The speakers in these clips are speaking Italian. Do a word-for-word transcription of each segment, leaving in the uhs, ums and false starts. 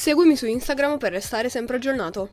Seguimi su Instagram per restare sempre aggiornato.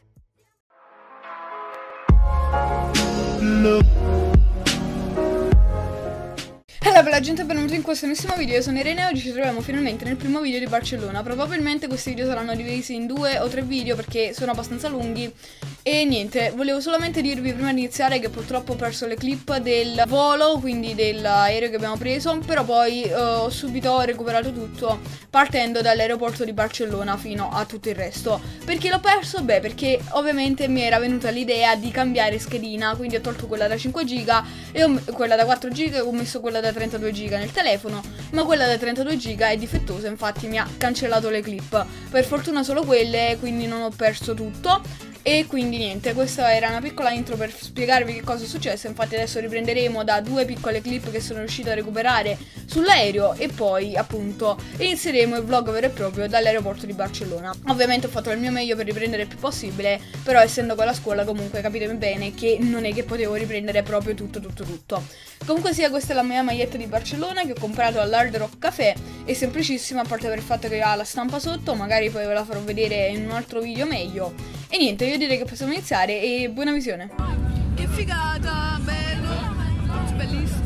Hello bella gente, benvenuti in questo nuovissimo video. Io sono Irene e oggi ci troviamo finalmente nel primo video di Barcellona. Probabilmente questi video saranno divisi in due o tre video perché sono abbastanza lunghi. E niente, volevo solamente dirvi prima di iniziare che purtroppo ho perso le clip del volo, quindi dell'aereo che abbiamo preso. Però poi eh, ho subito recuperato tutto partendo dall'aeroporto di Barcellona fino a tutto il resto. Perché l'ho perso? Beh, perché ovviamente mi era venuta l'idea di cambiare schedina. Quindi ho tolto quella da cinque giga e ho, quella da quattro giga e ho messo quella da trentadue giga nel telefono. Ma quella da trentadue giga è difettosa, infatti mi ha cancellato le clip. Per fortuna solo quelle, quindi non ho perso tutto. E quindi niente, questa era una piccola intro per spiegarvi che cosa è successo. Infatti adesso riprenderemo da due piccole clip che sono riuscito a recuperare sull'aereo e poi appunto inizieremo il vlog vero e proprio dall'aeroporto di Barcellona. Ovviamente ho fatto il mio meglio per riprendere il più possibile, però essendo con la scuola comunque capitemi bene che non è che potevo riprendere proprio tutto tutto tutto. Comunque sia, questa è la mia maglietta di Barcellona che ho comprato all'Hard Rock Café. È semplicissima, a parte per il fatto che ha la stampa sotto, magari poi ve la farò vedere in un altro video meglio. E niente, io direi che possiamo iniziare e buona visione. Che figata, bello, bellissimo,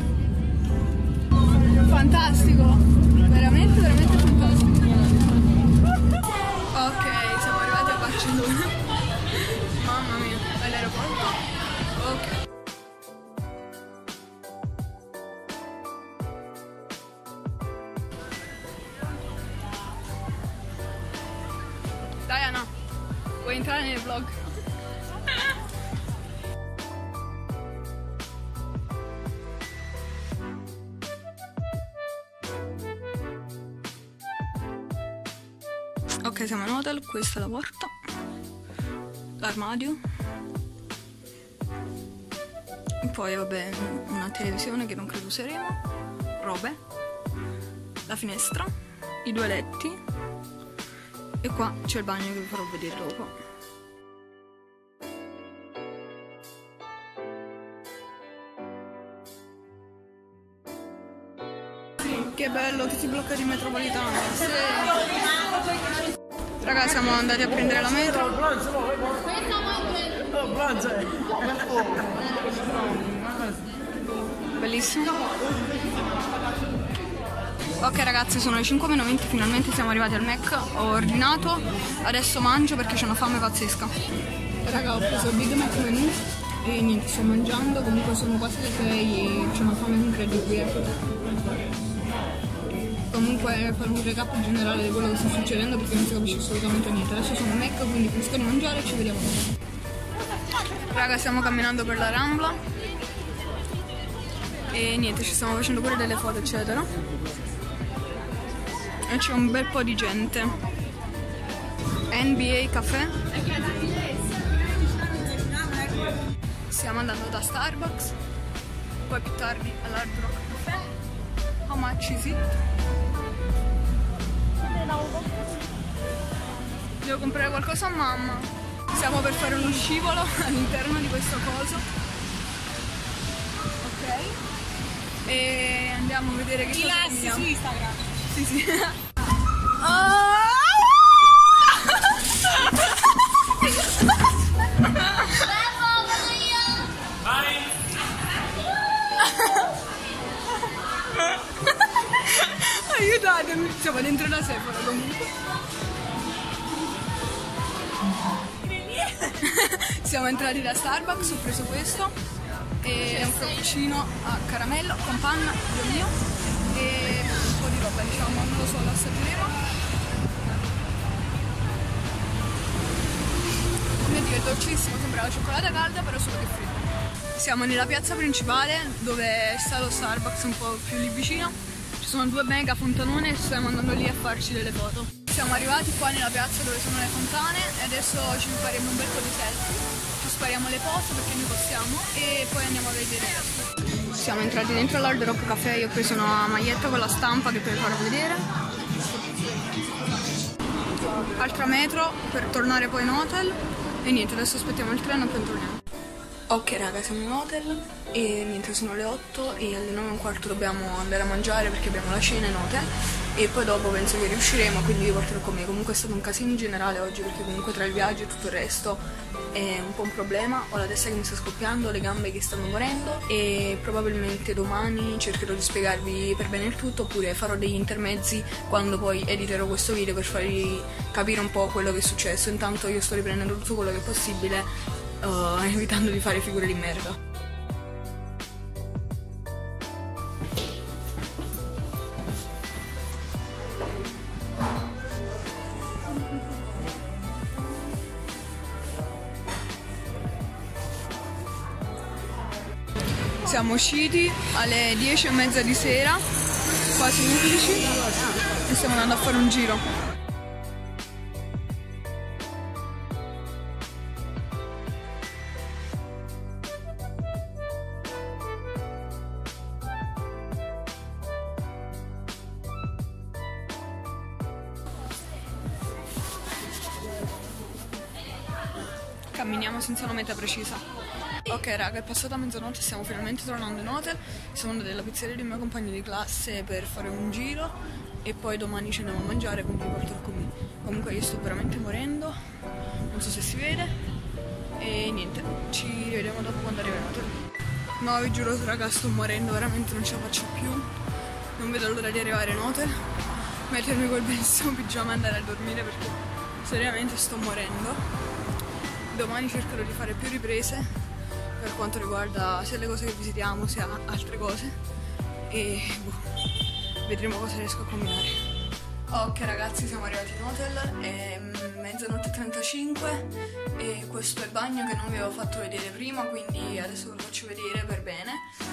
fantastico, veramente veramente fantastico. Ok, siamo arrivati a Barcellona. Mamma mia, all'aeroporto. Ok. Diana, vuoi entrare nel vlog? Ok, siamo in hotel, questa è la porta, l'armadio, e poi vabbè una televisione che non credo useremo, robe, la finestra, i due letti e qua c'è il bagno che vi farò vedere dopo. Che bello, tutti i blocchi di metropolitana. Sì. Raga, siamo andati a prendere la metro. Bellissimo. Ok ragazzi, sono le cinque meno venti, finalmente siamo arrivati al Mac. Ho ordinato, adesso mangio perché c'ho una fame pazzesca. Raga, ho preso il Big Mac menù e niente, sto mangiando. Comunque sono quasi le sei e c'ho una fame incredibile. Comunque fare un recap generale di quello che sta succedendo perché non si capisce assolutamente niente. Adesso sono a Mac, quindi finisco di mangiare e ci vediamo dopo. Raga, stiamo camminando per la Rambla e niente, ci stiamo facendo pure delle foto eccetera. E c'è un bel po' di gente. N B A Café. Stiamo andando da Starbucks, poi più tardi all'Hard Rock Café. How much is it? Devo comprare qualcosa a mamma. Stiamo per fare uno scivolo all'interno di questo coso. Ok. E andiamo a vedere che cosa prendiamo. Su Instagram. Sì, sì. Oh! Aiutatemi, siamo dentro la Sephora comunque. Siamo entrati da Starbucks, ho preso questo e un cappuccino a caramello con panna, io mio, e un po' di roba, diciamo, non lo so, lo assaggeremo. Mio Dio, è dolcissimo, sembra la cioccolata calda però solo che fredda. Siamo nella piazza principale dove è stato Starbucks un po' più lì vicino. Ci sono due mega fontanone e stiamo andando lì a farci delle foto. Siamo arrivati qua nella piazza dove sono le fontane e adesso ci faremo un bel po' di selfie. Ci spariamo le foto perché noi possiamo e poi andiamo a vedere il resto. Siamo entrati dentro all'Hard Rock Café, io ho preso una maglietta con la stampa che poi vi farò vedere. Altra metro per tornare poi in hotel e niente, adesso aspettiamo il treno e poi torniamo. Ok raga, siamo in hotel e niente, sono le otto e alle nove e un quarto dobbiamo andare a mangiare perché abbiamo la cena in hotel. e poi dopo penso che riusciremo, quindi vi porterò con me. Comunque è stato un casino in generale oggi, perché comunque tra il viaggio e tutto il resto è un po' un problema. Ho la testa che mi sta scoppiando, le gambe che stanno morendo, e probabilmente domani cercherò di spiegarvi per bene il tutto, oppure farò degli intermezzi quando poi editerò questo video per farvi capire un po' quello che è successo. Intanto io sto riprendendo tutto quello che è possibile, uh, evitando di fare figure di merda. Siamo usciti alle dieci e mezza di sera, quasi undici, e stiamo andando a fare un giro. Camminiamo senza una meta precisa. Ok raga, è passata mezzanotte e stiamo finalmente tornando in hotel. Siamo andati alla pizzeria dei miei compagni di classe per fare un giro e poi domani ci andiamo a mangiare, quindi vi porterò con me. Comunque io sto veramente morendo, non so se si vede, e niente, ci rivediamo dopo quando arrivo in hotel. No, vi giuro raga, sto morendo, veramente non ce la faccio più. Non vedo l'ora di arrivare in hotel, mettermi quel bellissimo pigiama e andare a dormire, perché seriamente sto morendo. Domani cercherò di fare più riprese per quanto riguarda sia le cose che visitiamo sia altre cose, e boh, vedremo cosa riesco a combinare. Ok ragazzi, siamo arrivati in hotel, è mezzanotte e trentacinque e questo è il bagno che non vi avevo fatto vedere prima, quindi adesso ve lo faccio vedere per bene.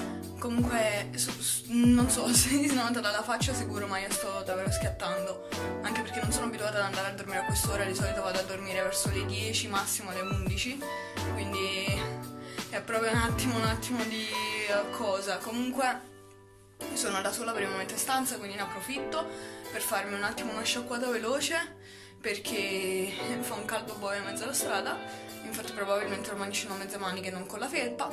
Comunque non so se si nota dalla faccia sicuro, ma io sto davvero schiattando, anche perché non sono abituata ad andare a dormire a quest'ora. Di solito vado a dormire verso le dieci, massimo le undici, quindi è proprio un attimo, un attimo di cosa. Comunque sono da sola per il momento in stanza, quindi ne approfitto per farmi un attimo una sciacquata veloce, perché fa un caldo boia in mezzo alla strada. Infatti probabilmente domani ci sono mezze maniche, non con la felpa,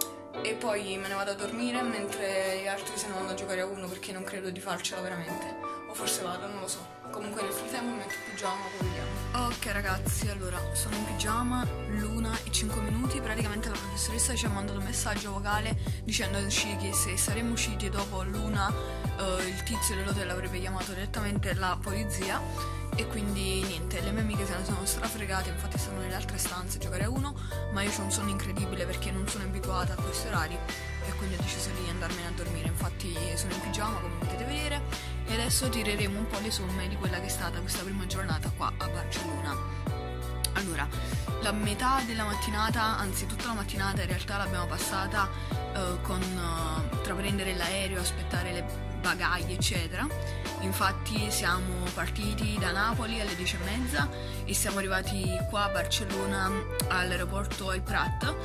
e poi me ne vado a dormire mentre gli altri se ne vanno a giocare a uno, perché non credo di farcela veramente, o forse vado, non lo so. Comunque nel frattempo mi metto in pigiama, poi vediamo. Ok ragazzi, allora sono in pigiama, l'una e cinque minuti. Praticamente la professoressa ci ha mandato un messaggio vocale dicendoci che se saremmo usciti dopo l'una eh, il tizio dell'hotel avrebbe chiamato direttamente la polizia, e quindi niente, le mie amiche se ne sono strafregate. Infatti stanno nelle altre stanze a giocare a uno, ma io ho un sonno incredibile perché non sono abituata a questi orari, e quindi ho deciso di andarmene a dormire. Infatti sono in pigiama, come potete vedere, e adesso tireremo un po' le somme di quella che è stata questa prima giornata qua a Barcellona. Allora, la metà della mattinata, anzi tutta la mattinata in realtà l'abbiamo passata uh, con uh, tra prendere l'aereo, aspettare le bagaglie eccetera. Infatti siamo partiti da Napoli alle dieci e mezza e siamo arrivati qua a Barcellona all'aeroporto El Prat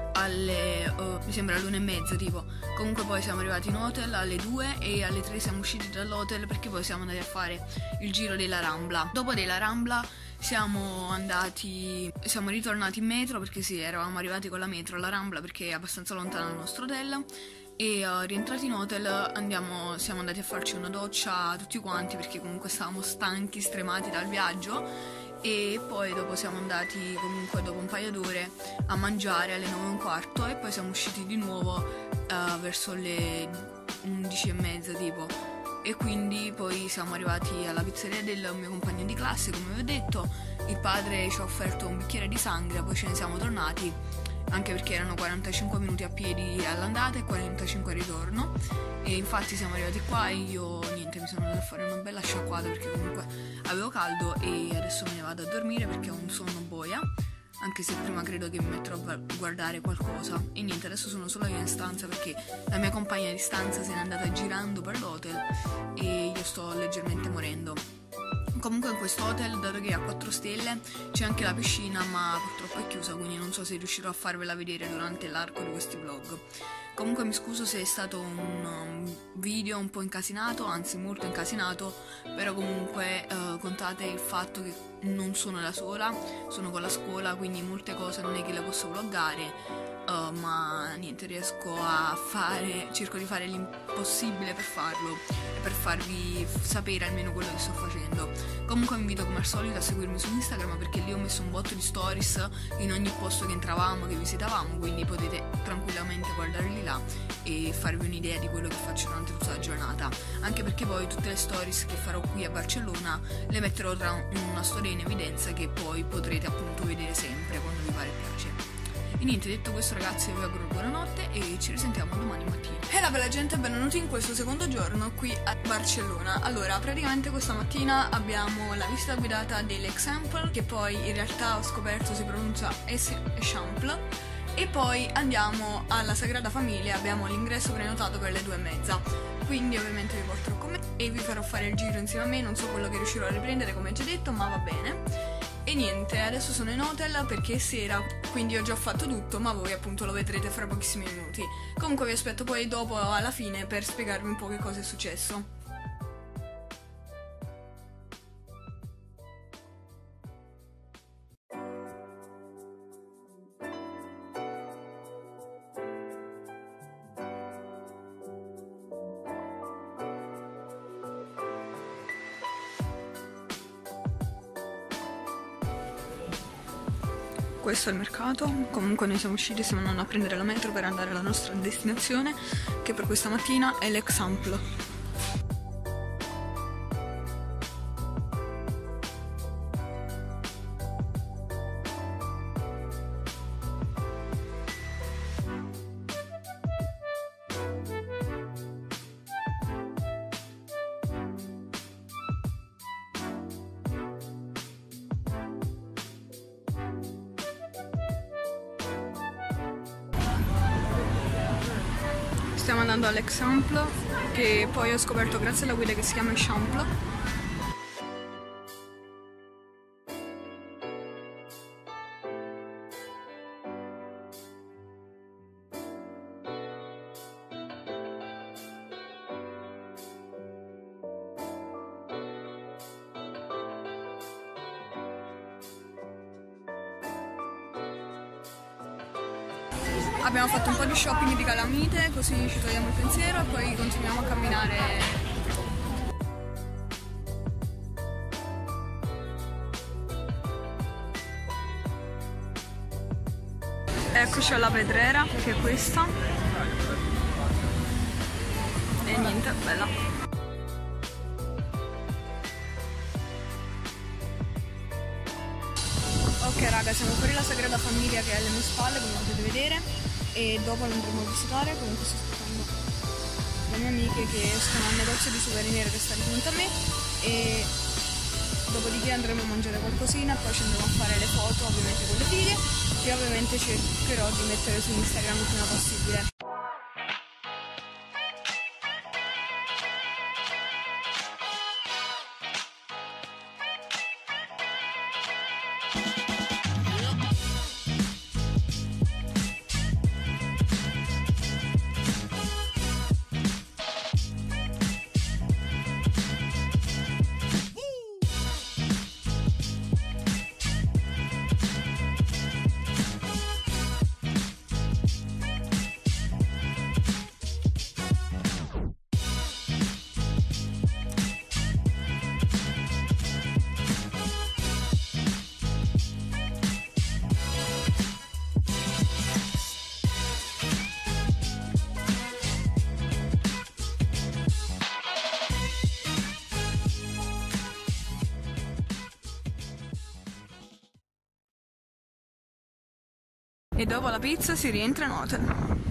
alle, uh, mi sembra all'una e mezza tipo. Comunque poi siamo arrivati in hotel alle due e alle tre siamo usciti dall'hotel, perché poi siamo andati a fare il giro della Rambla. Dopo della Rambla siamo andati, siamo ritornati in metro, perché sì, eravamo arrivati con la metro alla Rambla perché è abbastanza lontano dal nostro hotel, e uh, rientrati in hotel andiamo, siamo andati a farci una doccia tutti quanti, perché comunque stavamo stanchi, stremati dal viaggio. E poi dopo siamo andati comunque dopo un paio d'ore a mangiare alle nove e un quarto, e poi siamo usciti di nuovo uh, verso le undici e mezza tipo, e quindi poi siamo arrivati alla pizzeria del mio compagno di classe, come vi ho detto. Il padre ci ha offerto un bicchiere di sangria, poi ce ne siamo tornati, anche perché erano quarantacinque minuti a piedi all'andata e quarantacinque al ritorno. E infatti siamo arrivati qua e io niente, mi sono andata a fare una bella sciacquata perché comunque avevo caldo, e adesso me ne vado a dormire perché ho un sonno boia, anche se prima credo che mi metterò a guardare qualcosa. E niente, adesso sono solo io in stanza perché la mia compagna di stanza se n'è andata girando per l'hotel e io sto leggermente morendo. Comunque in questo hotel, dato che è a quattro stelle, c'è anche la piscina, ma purtroppo è chiusa, quindi non so se riuscirò a farvela vedere durante l'arco di questi vlog. Comunque mi scuso se è stato un video un po' incasinato, anzi molto incasinato, però comunque eh, contate il fatto che non sono da sola, sono con la scuola, quindi molte cose non è che le posso vloggare, uh, ma niente, riesco a fare, cerco di fare l'impossibile per farlo e per farvi sapere almeno quello che sto facendo. Comunque vi invito come al solito a seguirmi su Instagram, perché lì ho messo un botto di stories in ogni posto che entravamo, che visitavamo, quindi potete tranquillamente guardarli là e farvi un'idea di quello che faccio durante tutta la giornata, anche perché poi tutte le stories che farò qui a Barcellona le metterò tra una storia in evidenza che poi potrete appunto vedere sempre quando vi pare e piace. E niente, detto questo ragazzi, vi auguro buonanotte e ci risentiamo domani mattina. E la bella gente, benvenuti in questo secondo giorno qui a Barcellona. Allora, praticamente questa mattina abbiamo la visita guidata dell'Eixample, che poi in realtà ho scoperto si pronuncia Eixample, e poi andiamo alla Sagrada Famiglia, abbiamo l'ingresso prenotato per le due e mezza, quindi ovviamente vi porterò con me e vi farò fare il giro insieme a me. Non so quello che riuscirò a riprendere, come già detto, ma va bene. E niente, adesso sono in hotel perché è sera, quindi ho già fatto tutto, ma voi appunto lo vedrete fra pochissimi minuti. Comunque vi aspetto poi dopo, alla fine, per spiegarvi un po' che cosa è successo. Questo è il mercato. Comunque noi siamo usciti, stiamo andando a prendere la metro per andare alla nostra destinazione, che per questa mattina è l'Eixample. Stiamo andando all'Eixample, che poi ho scoperto grazie alla guida che si chiama Eixample. Abbiamo fatto un po' di shopping di calamite, così ci togliamo il pensiero e poi continuiamo a camminare. Eccoci alla Pedrera, che è questa. E niente, bella. Ok raga, siamo fuori la Sagrada Famiglia che è alle mie spalle, come potete vedere. E dopo lo andremo a visitare. Comunque sto aspettando le mie amiche che escono al negozio di souvenir che sta di fronte a me, e dopodiché andremo a mangiare qualcosina e poi ci andremo a fare le foto ovviamente con le figlie, che ovviamente cercherò di mettere su Instagram il prima possibile. E dopo la pizza si rientra in hotel.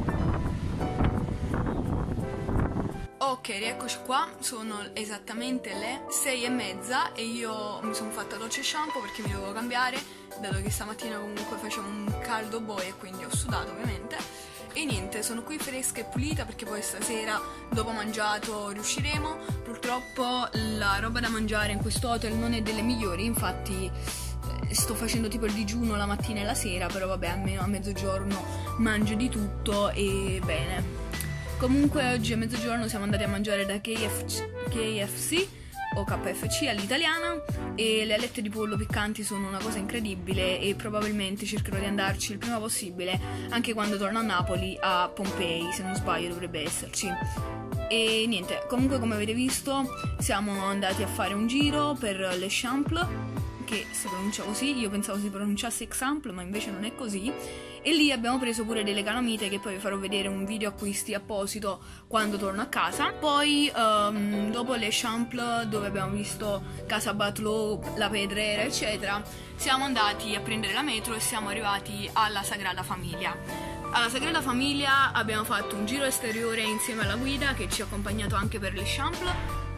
Ok, rieccoci qua, sono esattamente le sei e mezza e io mi sono fatta doccia e shampoo perché mi dovevo cambiare, dato che stamattina comunque faceva un caldo boia e quindi ho sudato ovviamente. E niente, sono qui fresca e pulita perché poi stasera dopo mangiato riusciremo. Purtroppo la roba da mangiare in questo hotel non è delle migliori, infatti sto facendo tipo il digiuno la mattina e la sera, però vabbè, almeno a mezzogiorno mangio di tutto e bene. Comunque oggi a mezzogiorno siamo andati a mangiare da K F C o K F C all'italiana, e le alette di pollo piccanti sono una cosa incredibile e probabilmente cercherò di andarci il prima possibile, anche quando torno a Napoli, a Pompei, se non sbaglio dovrebbe esserci. E niente, comunque come avete visto siamo andati a fare un giro per l'Eixample, che si pronuncia così, io pensavo si pronunciasse Example ma invece non è così, e lì abbiamo preso pure delle calamite che poi vi farò vedere un video acquisti apposito quando torno a casa. Poi um, dopo l'Eixample, dove abbiamo visto Casa Batlló, la Pedrera eccetera, siamo andati a prendere la metro e siamo arrivati alla Sagrada Famiglia. Alla Sagrada Famiglia abbiamo fatto un giro esteriore insieme alla guida che ci ha accompagnato anche per l'Eixample,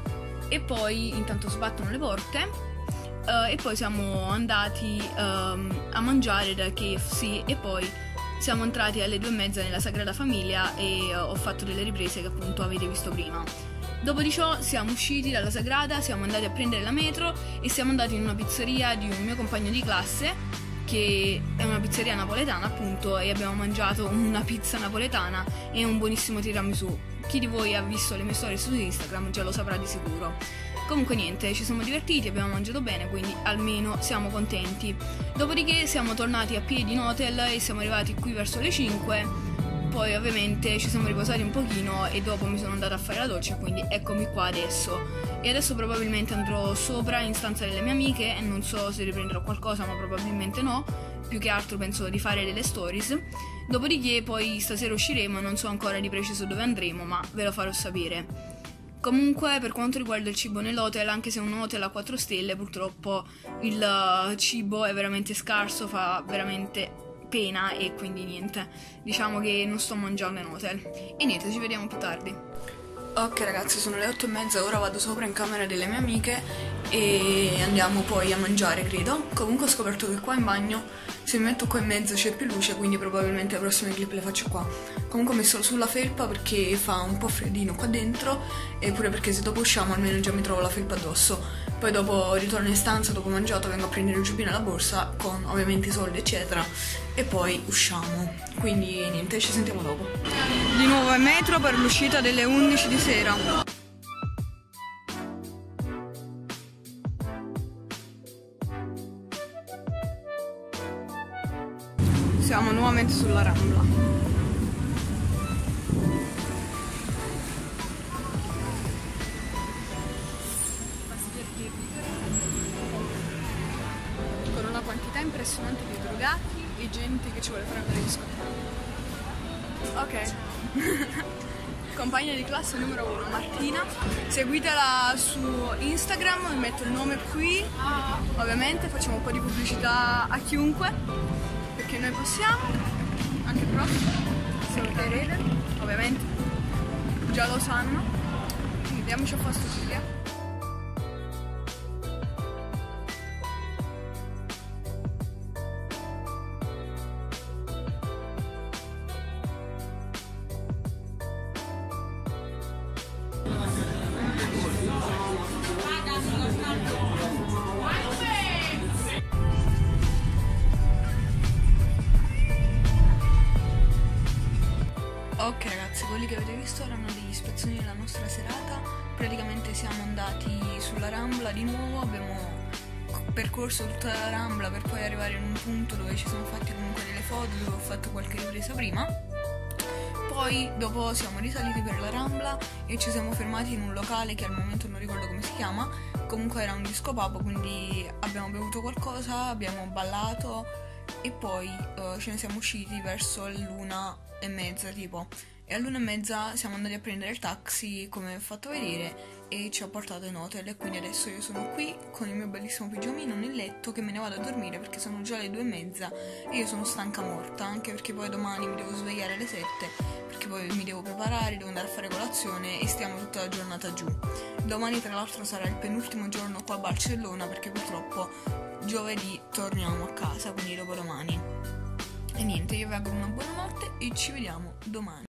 e poi intanto sbattono le porte. Uh, e poi siamo andati um, a mangiare da K F C e poi siamo entrati alle due e mezza nella Sagrada Famiglia e uh, ho fatto delle riprese che appunto avete visto prima. Dopo di ciò siamo usciti dalla Sagrada, siamo andati a prendere la metro e siamo andati in una pizzeria di un mio compagno di classe, che è una pizzeria napoletana appunto, e abbiamo mangiato una pizza napoletana e un buonissimo tiramisù. Chi di voi ha visto le mie storie su Instagram già lo saprà di sicuro. Comunque niente, ci siamo divertiti, abbiamo mangiato bene, quindi almeno siamo contenti. Dopodiché siamo tornati a piedi in hotel e siamo arrivati qui verso le cinque. Poi ovviamente ci siamo riposati un pochino e dopo mi sono andata a fare la doccia, quindi eccomi qua adesso. E adesso probabilmente andrò sopra in stanza delle mie amiche e non so se riprenderò qualcosa, ma probabilmente no. Più che altro penso di fare delle stories. Dopodiché poi stasera usciremo, non so ancora di preciso dove andremo, ma ve lo farò sapere. Comunque, per quanto riguarda il cibo nell'hotel, anche se è un hotel a quattro stelle, purtroppo il cibo è veramente scarso, fa veramente pena e quindi niente, diciamo che non sto mangiando in hotel. E niente, ci vediamo più tardi. Ok ragazzi, sono le otto e mezza, ora vado sopra in camera delle mie amiche e andiamo poi a mangiare, credo. Comunque ho scoperto che qua in bagno, se mi metto qua in mezzo c'è più luce, quindi probabilmente le prossime clip le faccio qua. Comunque ho messo sulla felpa perché fa un po' freddino qua dentro, e pure perché se dopo usciamo almeno già mi trovo la felpa addosso. Poi dopo ritorno in stanza, dopo mangiato, vengo a prendere il giubbino e la borsa con ovviamente i soldi eccetera, e poi usciamo. Quindi niente, ci sentiamo dopo. Di nuovo in metro per l'uscita delle undici di sera. Siamo nuovamente sulla Rambla. Con una quantità impressionante di drogati e gente che ci vuole fare andare in discoteca. Ok. Compagna di classe numero uno, Martina. Seguitela su Instagram, vi metto il nome qui. Ovviamente facciamo un po' di pubblicità a chiunque, perché noi possiamo, anche il prof, siamo Terele, ovviamente, già lo sanno. Quindi diamoci a posto, Giulia. Ok ragazzi, quelli che avete visto erano degli spezzoni della nostra serata. Praticamente siamo andati sulla Rambla di nuovo, abbiamo percorso tutta la Rambla per poi arrivare in un punto dove ci siamo fatti comunque delle foto, dove ho fatto qualche ripresa prima. Poi dopo siamo risaliti per la Rambla e ci siamo fermati in un locale che al momento non ricordo come si chiama, comunque era un disco pub, quindi abbiamo bevuto qualcosa, abbiamo ballato e poi uh, ce ne siamo usciti verso l'una e mezza tipo, e all'una e mezza siamo andati a prendere il taxi come ho fatto vedere e ci ha portato in hotel, e quindi adesso io sono qui con il mio bellissimo pigiamino nel letto che me ne vado a dormire perché sono già le due e mezza e io sono stanca morta, anche perché poi domani mi devo svegliare alle sette perché poi mi devo preparare, devo andare a fare colazione e stiamo tutta la giornata giù. Domani tra l'altro sarà il penultimo giorno qua a Barcellona perché purtroppo giovedì torniamo a casa, quindi dopodomani. E niente, io vi auguro una buona notte e ci vediamo domani.